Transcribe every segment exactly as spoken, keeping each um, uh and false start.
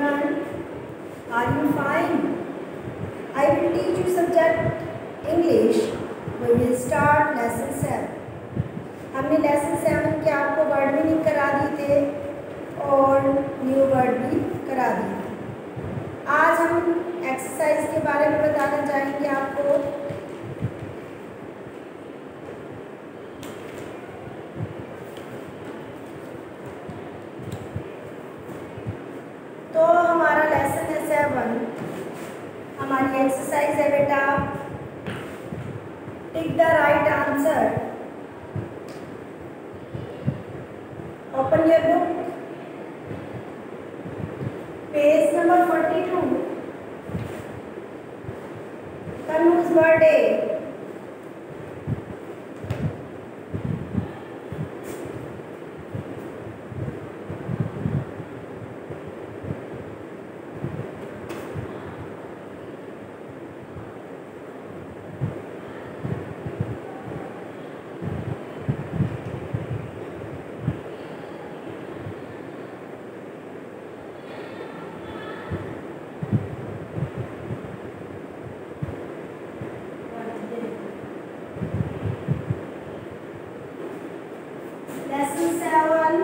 everyone. Are you fine? I will teach you subject English. We will start lesson seven. हमने lesson seven के आपको word meaning करा दिए थे और न्यू वर्ड भी करा दिए थे। आज हम एक्सरसाइज के बारे में बताना चाहेंगे आपको। तो हमारा लेसन है सेवन, हमारी एक्सरसाइज है बेटा tick the right answer. Open your book, page number forty two. Tanu's birthday, lesson seven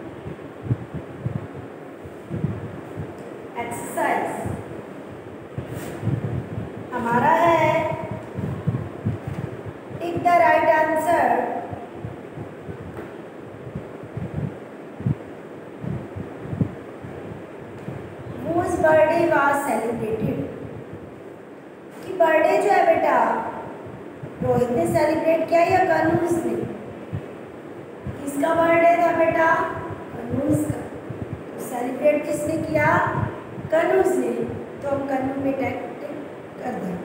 exercise हमारा है tick the right answer. whose birthday was celebrated, कि बर्थडे जो है बेटा रोहित ने सेलिब्रेट किया या कनुज ने? किसका बर्थडे था बेटा? कनुज का। तो सेलिब्रेट किसने किया? कनुज ने। तो हम कनु में टैग कर दें।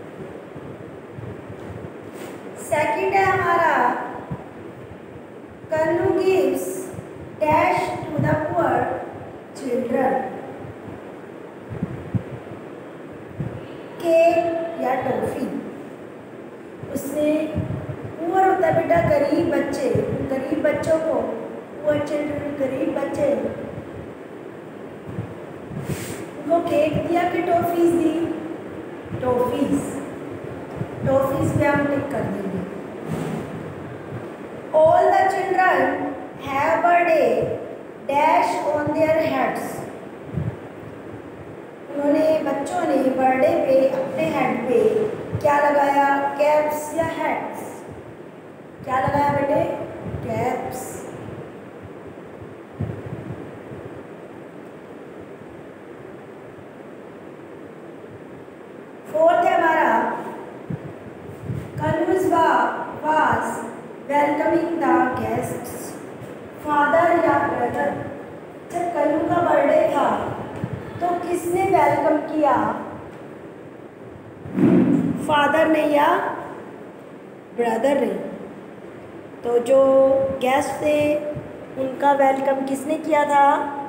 सेकंड है हमारा Kanu gives dash to the poor children, cake या टॉफी। उसने पुअर होता है बेटा गरीब बच्चे, गरीब बच्चों को पुअर चिल्ड्रन गरीब बच्चे उनको केक दिया कि टॉफीज दी? टॉफीज। टॉफीज पे हम टिक कर देंगे। All the children have birthday dash on their heads, उन्होंने बच्चों ने बर्थडे पे अपने हेड पे क्या लगाया? कैप्स या हैट्स? क्या लगाया बेटे? कैप्स। फोर्थ है हमारा Kanu's was welcoming the guests, father या ब्रदर। जब कनु का बर्थडे था तो किसने वेलकम किया? फादर ने या ब्रदर ने? तो जो गेस्ट थे उनका वेलकम किसने किया था?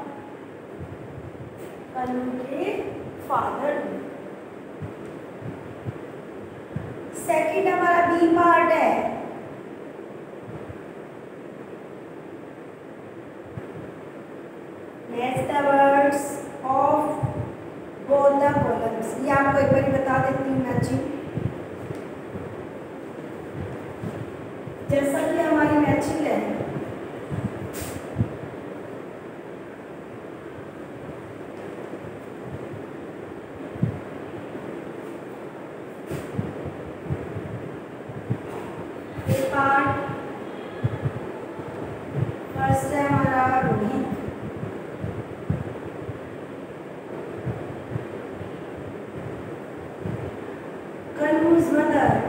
कनु के फादर ने। सेकंड हमारा बी पार्ट है match the words of both the columns. ये आपको एक बार बता देती हूँ मैचिंग। जैसा कि हमारी मैचिंग है पार्ट फर्स्ट है हमारा Rohit, Kanu's mother,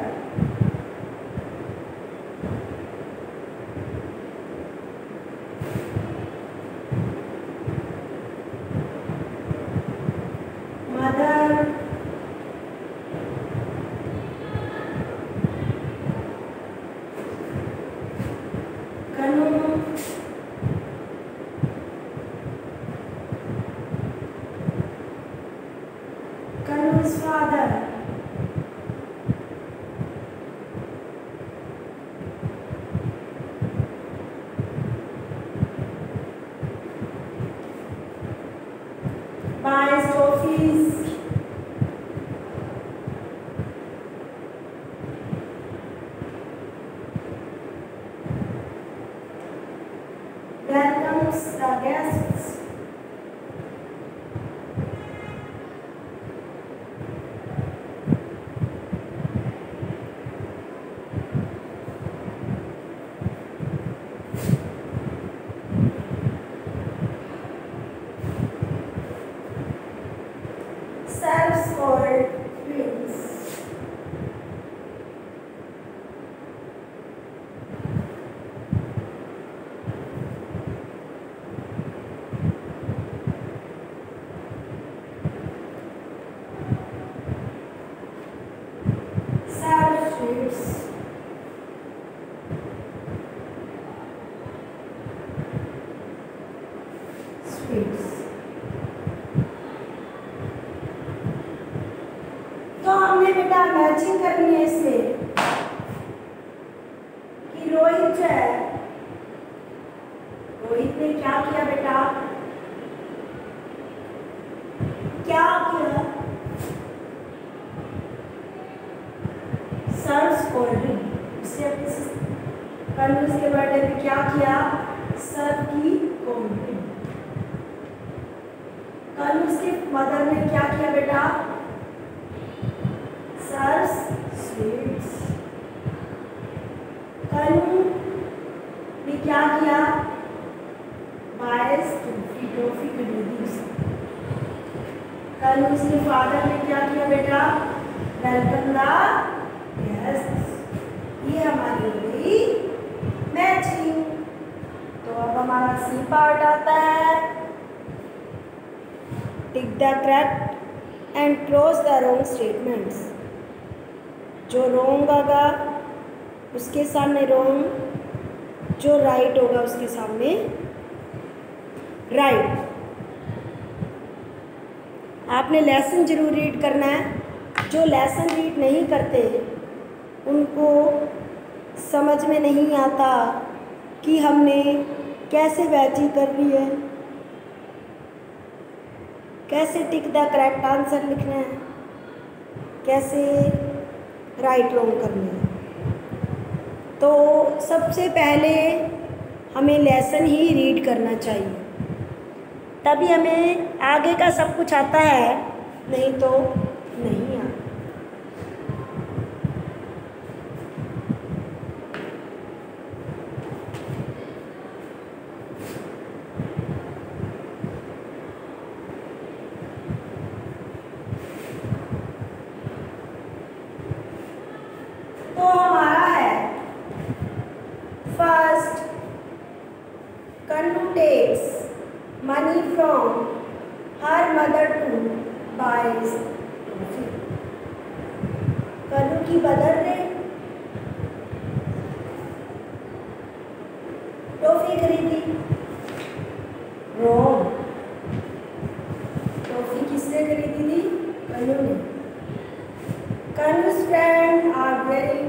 mother Kanu welcomes the guests. Serves for drinks. Serves sweets. Sweets. तो हमने बेटा मैचिंग करनी है इसमें कि रोहित जो है, रोहित ने क्या किया बेटा, क्या किया, सर्व्स कोल्ड ड्रिंक। उससे कल उसके बर्थडे पे क्या किया, सर्व की कोल्ड ड्रिंक। कल उसके मदर ने क्या किया बेटा, सर्व्स स्वीट्स। कनु ने क्या किया, बायस टॉफी टॉफी खरीदी उसने। कल उसके फादर ने क्या किया बेटा, वेलकम द गेस्ट्स। ये हमारी हो गई मैचिंग। तो अब हमारा सी पार्ट आता है, tick the correct and cross the wrong statements. जो रॉन्ग होगा उसके सामने रॉन्ग, जो राइट होगा उसके सामने राइट। आपने लेसन जरूर रीड करना है। जो लेसन रीड नहीं करते उनको समझ में नहीं आता कि हमने कैसे मैचिंग करनी है, कैसे टिक द करेक्ट आंसर लिखना है, कैसे राइट रॉन्ग करना है। तो सबसे पहले हमें लेसन ही रीड करना चाहिए, तभी हमें आगे का सब कुछ आता है, नहीं तो नहीं आता। तो हमारा है first, Kannu takes money from her mother to buys toffee. Kannu की मदर ने टॉफी खरीदी, रॉन्ग। टॉफी किसने खरीदी थी, कन्नू ने। Kanu's friends are wearing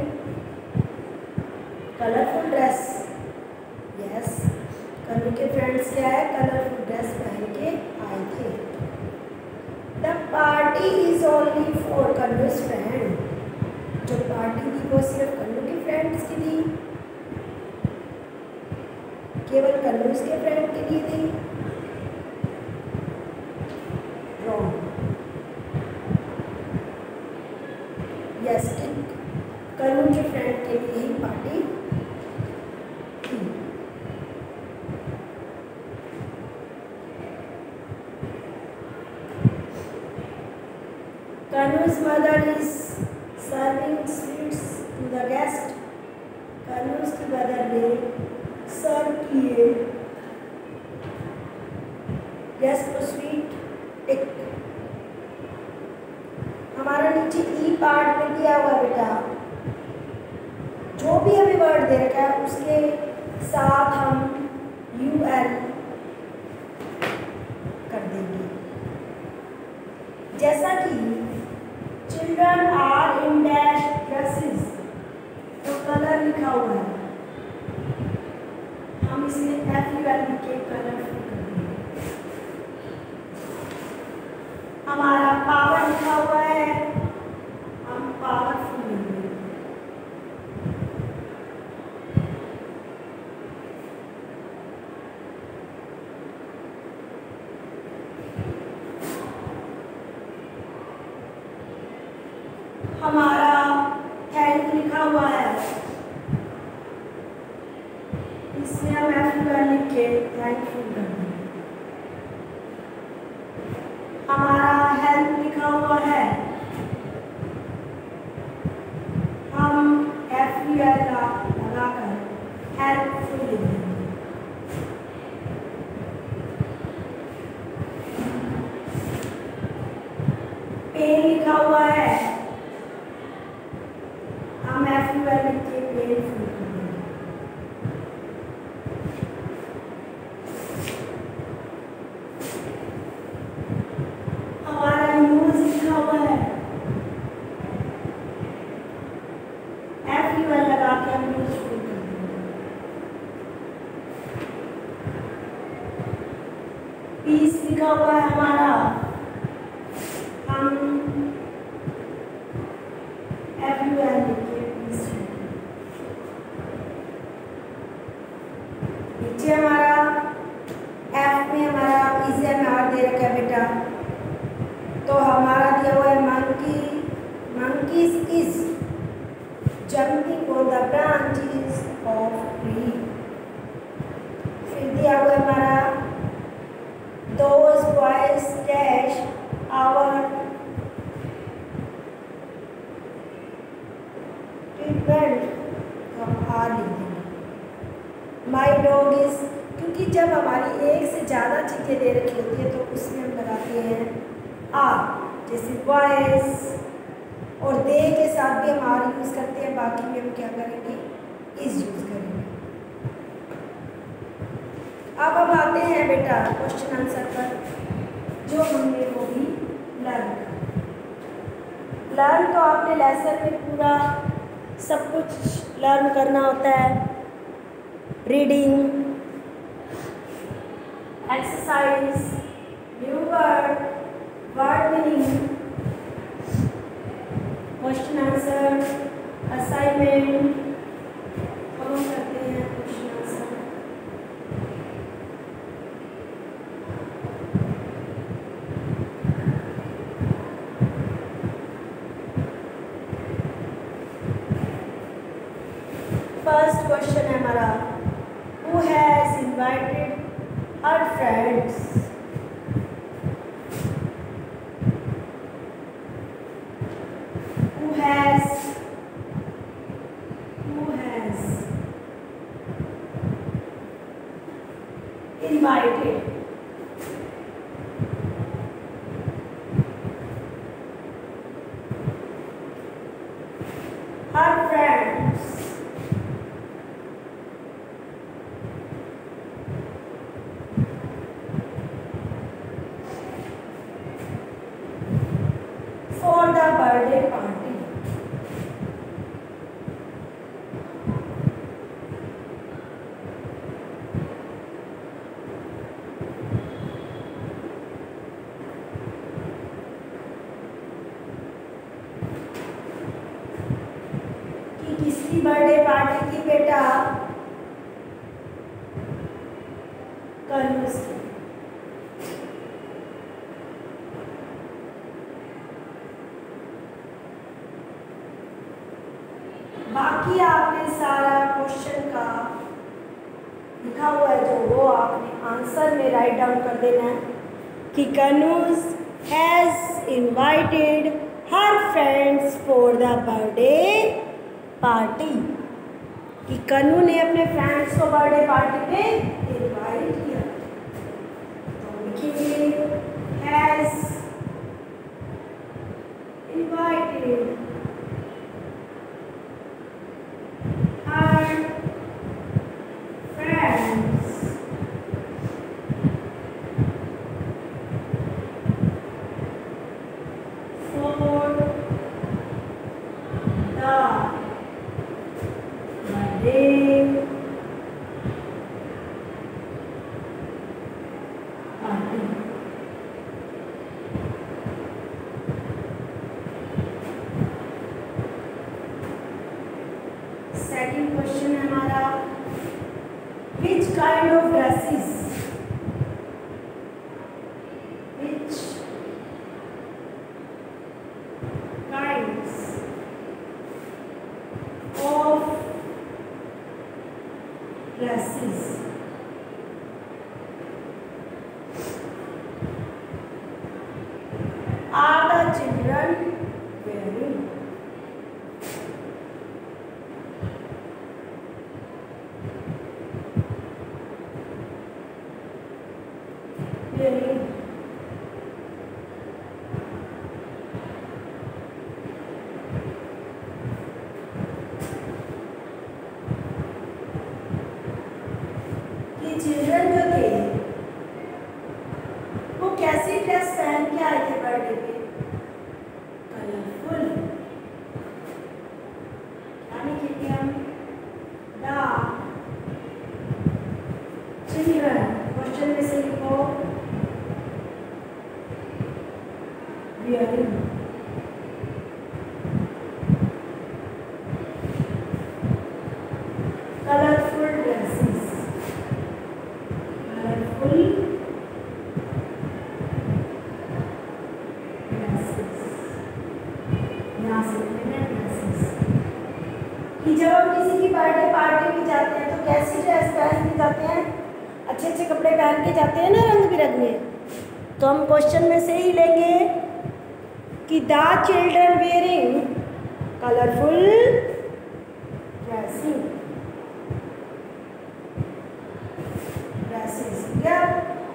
colorful dress. Yes, कनु के फ्रेंड्स क्या है, कलरफुल ड्रेस पहन के आए थे। The party is only for Kanu's friend. जो पार्टी थी वो सिर्फ कनु के फ्रेंड्स की थी, केवल कनु के फ्रेंड के लिए थी। Wrong. यस, कनु के फ्रेंड के लिए ही पार्टी थी। Kanu's mother is serving sweets to the guest. Kanu's की मदर ने सर्व किए गेस्ट को स्वीट। टिक। हमारा नीचे ई पार्ट में दिया हुआ बेटा, जो भी हमें वर्ड दे रखा है उसके साथ हम यू एल कर देंगे। जैसा कि children are in dash dresses, तो कलर लिखा हुआ है, हम इसमें एफ यू एल लिख के कलर कर देंगे। हमारा पावर लिखा हुआ है, हम पावरफुल लिखेंगे। हमारा थैंक लिखा हुआ है, इसमें हम एफ यू लिख के थैंकफुल कर देंगे। हमारा हेल्प लिखा हुआ है, हम एफ यू एल लगाकर हेल्पफुल लिख देंगे। पेन लिखा हुआ है, हम एफ यू एल लिख के पेनफुल कर देंगे। हमारा न्यूज़ लिखा हुआ है, एफ यू एल लगा के हम न्यूज़फुल कर देंगे। पीस लिखा हुआ है हमारा, हम एफ यू एल लिख के पीस। नीचे हमारा एफ में हमारा इसे में और दे रखा है बेटा, तो हमारा दिया हुआ है monkey, monkeys is jumping on the branches of tree। फिर दिया हुआ है हमारा those boys dash our treatment, तो हम आर लिख देंगे। my dog is, क्योंकि जब हमारी एक से ज़्यादा चीज़ें दे रखी होती है तो उसमें हम लगाते हैं आर, जैसे बॉयज, और दे के साथ भी हम आर यूज़ करते हैं, बाकी में हम क्या करेंगे इज यूज़ करेंगे। अब हम आते हैं बेटा क्वेश्चन आंसर पर, जो हमने वो भी लर्न कर लर्न तो आपने लेसन में पूरा सब कुछ लर्न करना होता है, reading, exercise, new word, word meaning, question answer, assignment, हम करते हैं क्वेश्चन आंसर। फर्स्ट क्वेश्चन है हमारा, who has invited her friends, who has who has invited her friends for the birthday party। किसकी बर्थडे पार्टी की बेटा, कन्नूस की। बाकी आपने सारा क्वेश्चन का लिखा हुआ है जो वो आपने आंसर में राइट डाउन कर देना है कि Kannu's has invited her friends for the birthday party, कि कन्नू ने अपने फ्रेंड्स को बर्थडे पार्टी पे इनवाइट किया। तो लिखिए has invited her friends for the birthday party। Second question है हमारा, which kind of dresses, which kinds wearing. Children जो थे वो कैसी ड्रेस पहन के आए थे बर्थडे पे? कलरफुल। क्या लिखेंगे हम? द चिल्ड्रन, क्वेश्चन में से लिखो wearing. Colorful dresses. Colorful dresses. यहाँ से dresses. कि जब हम किसी की बर्थडे पार्टी में जाते हैं तो कैसी ड्रेस पहन के जाते हैं? अच्छे अच्छे कपड़े पहन के जाते हैं ना, रंग बिरंगे। तो हम क्वेश्चन में से ही लेंगे कि the children wearing colourful dressing dresses. Yeah.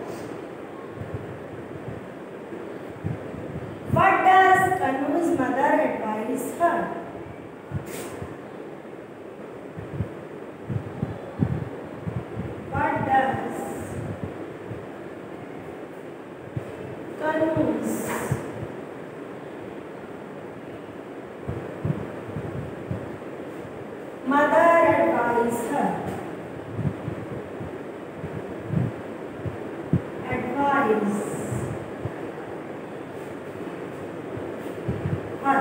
What does Kanu's mother advise her? What does Kanu's mother advise her? Advise her.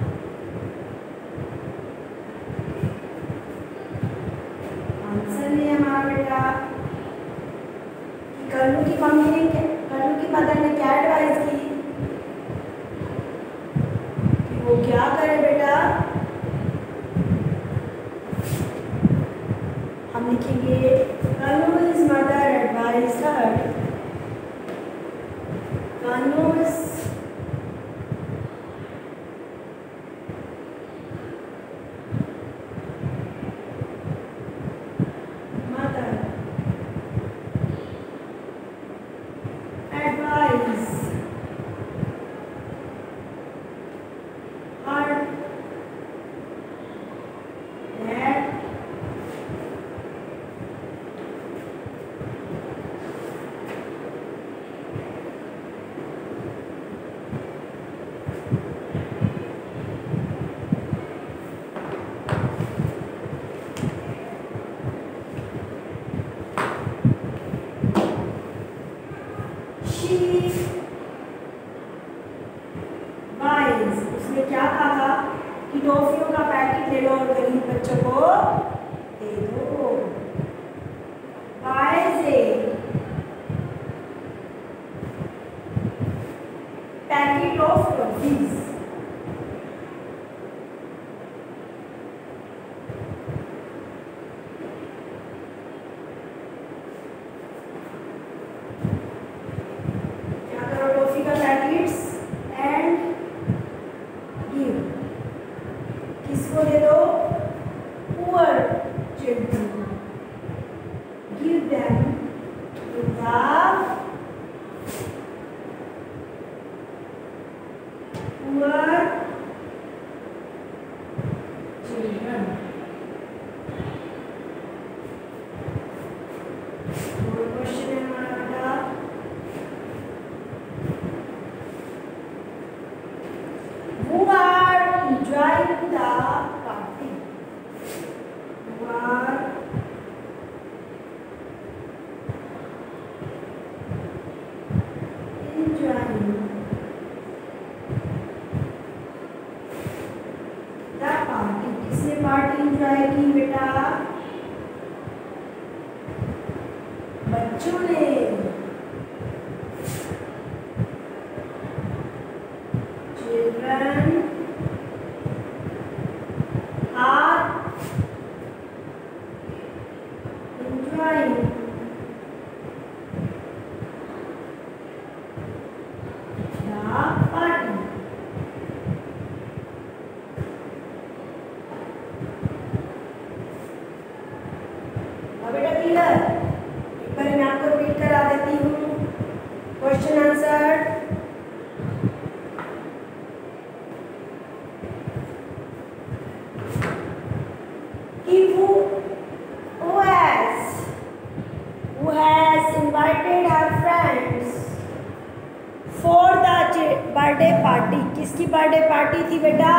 Answer नहीं है हमारा बेटा कि कन्नू की मम्मी ने क्या, कन्नू की मदर ने क्या एडवाइस की कि वो क्या करे बेटा? हम लिखेंगे Kanu's mother advised her. Kanu's mother advised her that she buys, उसने क्या कहा था कि टॉफियों का पैकेट ले लो और गरीब बच्चों को दे दो। buys a packet of toffees. किसको दे दो? Poor children. Give them to the poor children. Question है हमारा बेटा, who are enjoying the party? Who are enjoying the party? किसने पार्टी एंजॉय की बेटा? बच्चों ने। Children are enjoying the party. अब बेटा क्लियर? एक बार मैं आपको रिपीट क्वेश्चन आंसर। कि who who has who has invited her friends for the birthday party. किसकी बर्थडे पार्टी थी बेटा?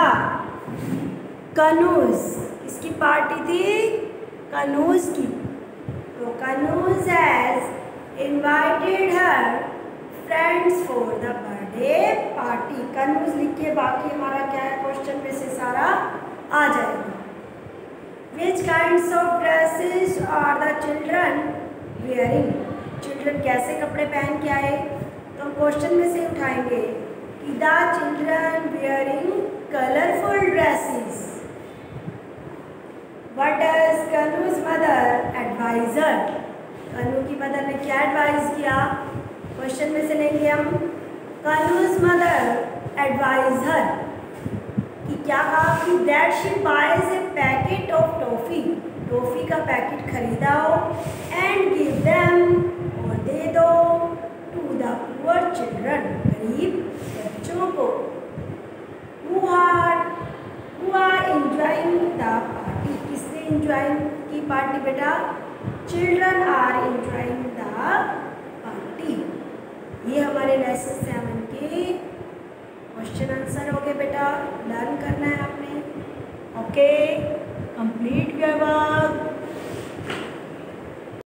कनूज। किसकी पार्टी थी? कनूज की। तो Kanu's has invited her friends for the birthday party. Kanu's लिखिए, बाकी हमारा क्या है क्वेश्चन में से सारा आ जाएगा। Which kinds of dresses are the children wearing. Children कैसे कपड़े पहन के आए? तो हम क्वेश्चन में से उठाएंगे कि the children wearing colourful dresses. What does Kanu's mother advise her? Kanu की मदर ने क्या एडवाइज किया? क्वेश्चन में से लेंगे हम। कनूज मदर एडवाइज हर कि क्या कहा कि that she buys a packet of toffee. Toffee का पैकेट खरीदा हो एंड गिव देम, और दे दो, टू द पुअर चिल्ड्रन, गरीब बच्चों को। Who are who are enjoying the party. किसने एंजॉय की पार्टी बेटा? Children are enjoying the party. ये हमारे लेसन सेवन के क्वेश्चन आंसर हो गए बेटा। लर्न करना है आपने। Okay, complete your work.